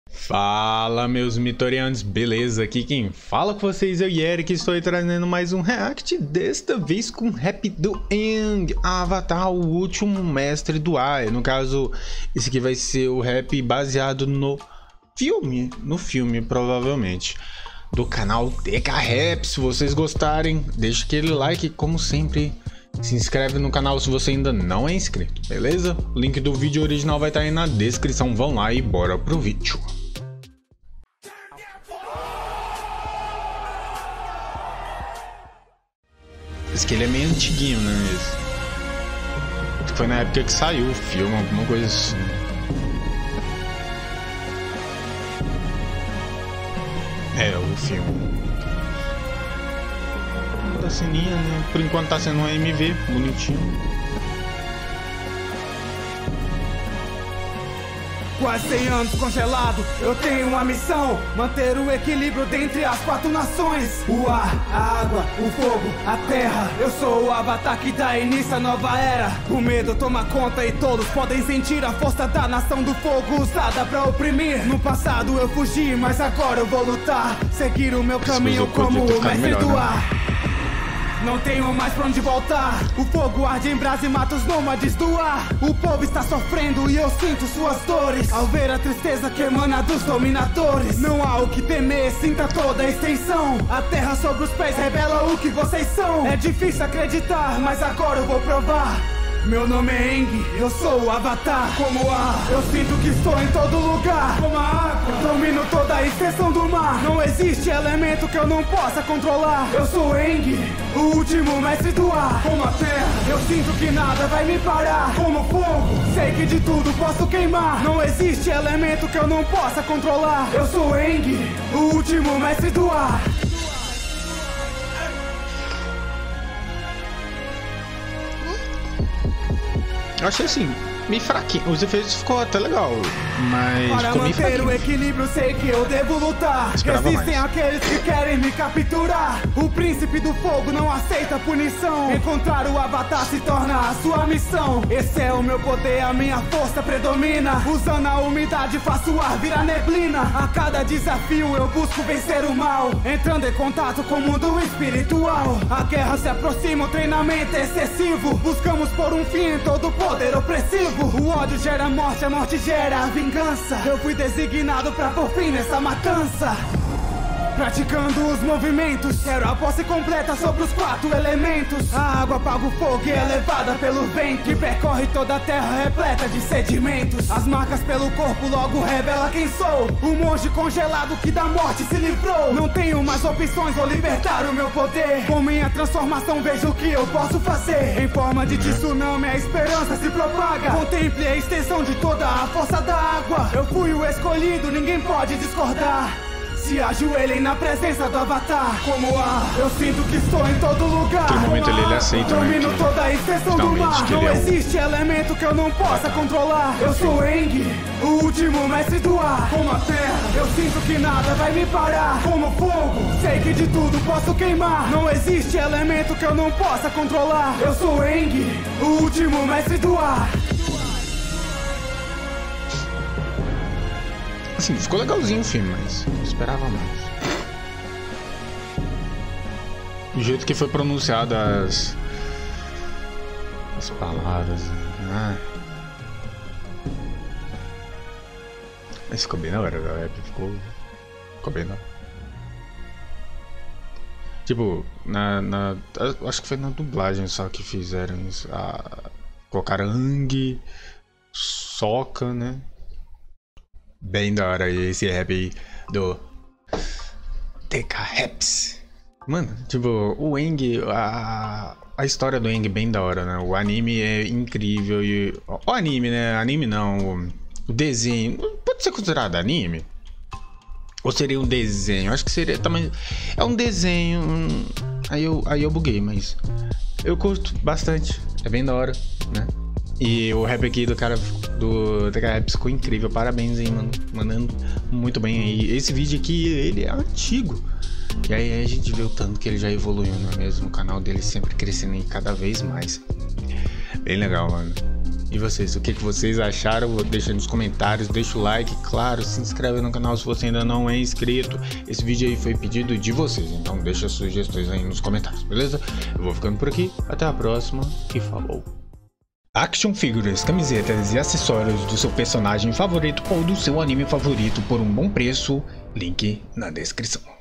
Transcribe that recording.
Fala, meus mitorianos, beleza? Aqui quem fala com vocês é o Eric, estou aí trazendo mais um react, desta vez com o rap do Aang, Avatar, o último mestre do ar. No caso, esse aqui vai ser o rap baseado no filme, provavelmente, do canal TK Rap. Se vocês gostarem, deixa aquele like, como sempre. Se inscreve no canal se você ainda não é inscrito, beleza? O link do vídeo original vai estar aí na descrição, vão lá e bora pro vídeo. Esse aqui ele é meio antiguinho, né? Esse foi na época que saiu o filme, alguma coisa assim. É, o filme. Da ceninha, né? Por enquanto tá sendo um AMV, bonitinho. Quase 100 anos congelado, eu tenho uma missão: manter o equilíbrio dentre as 4 nações. O ar, a água, o fogo, a terra. Eu sou o Avatar que dá início à nova era. O medo toma conta e todos podem sentir a força da nação do fogo usada pra oprimir. No passado eu fugi, mas agora eu vou lutar. Seguir o meu caminho como o mestre do ar. Não tenho mais pra onde voltar. O fogo arde em brasa e mata os nômades do ar. O povo está sofrendo e eu sinto suas dores ao ver a tristeza que emana dos dominadores. Não há o que temer, sinta toda a extensão. A terra sobre os pés revela o que vocês são. É difícil acreditar, mas agora eu vou provar. Meu nome é Aang, eu sou o Avatar. Como o ar, eu sinto que estou em todo lugar. Como a água, domino toda a extensão do mar. Não existe elemento que eu não possa controlar. Eu sou Aang, o último mestre do ar. Como a terra, eu sinto que nada vai me parar. Como fogo, sei que de tudo posso queimar. Não existe elemento que eu não possa controlar. Eu sou Aang, o último mestre do ar. Eu achei assim, meio fraquinho. Os efeitos ficou até legal, mas para ficou meio manter fraquinho. o equilíbrio, sei que eu devo lutar. Existem aqueles que querem me capturar. O príncipe do fogo não aceita punição. Encontrar o Avatar se torna a sua missão. Esse é o meu poder, a minha força predomina. Usando a umidade faço o ar virar neblina. A cada desafio eu busco vencer o mal, entrando em contato com o mundo espiritual. A guerra se aproxima, o treinamento é excessivo. Buscamos por um fim em todo o poder opressivo. O ódio gera morte, a morte gera a vingança. Eu fui designado pra pôr fim nessa matança. Praticando os movimentos, quero a posse completa sobre os 4 elementos. A água apaga o fogo e é levada pelo vento, que percorre toda a terra repleta de sedimentos. As marcas pelo corpo logo revela quem sou. O monge congelado que da morte se livrou. Não tenho mais opções, vou libertar o meu poder. Com minha transformação vejo o que eu posso fazer. Em forma de tsunami a esperança se propaga. Contemple a extensão de toda a força da água. Eu fui o escolhido, ninguém pode discordar. Se ajoelhem na presença do Avatar. Como ar, eu sinto que estou em todo lugar. Naquele momento ele aceita, né? Domino toda a extensão do mar. Não existe elemento que eu não possa controlar. Eu sou Aang, o último mestre do ar. Como a terra, eu sinto que nada vai me parar. Como fogo, sei que de tudo posso queimar. Não existe elemento que eu não possa controlar. Eu sou Aang, o último mestre do ar. Assim, ficou legalzinho o filme, mas eu esperava mais. O jeito que foi pronunciado as palavras, mas ficou bem na hora, o rap ficou bem na hora. Tipo, acho que foi na dublagem só que fizeram isso. Colocaram Aang, Sokka, né? Bem da hora esse rap aí do TK Raps. Mano, tipo, o Aang, a história do Aang é bem da hora, né? O anime é incrível e... O anime, né? Anime não, o desenho... Pode ser considerado anime? Ou seria um desenho? Acho que seria também... É um desenho... Aí eu buguei, mas... Eu curto bastante. É bem da hora, né? E o rap aqui do cara do TK Rap ficou incrível, parabéns aí, mano, mandando muito bem aí. Esse vídeo aqui, ele é antigo, e aí a gente vê o tanto que ele já evoluiu, não é mesmo? O canal dele sempre crescendo aí cada vez mais. Bem legal, mano. E vocês, o que vocês acharam? Deixa aí nos comentários, deixa o like, claro, se inscreve no canal se você ainda não é inscrito. Esse vídeo aí foi pedido de vocês, então deixa sugestões aí nos comentários, beleza? Eu vou ficando por aqui, até a próxima e falou! Action Figures, camisetas e acessórios do seu personagem favorito ou do seu anime favorito por um bom preço, link na descrição.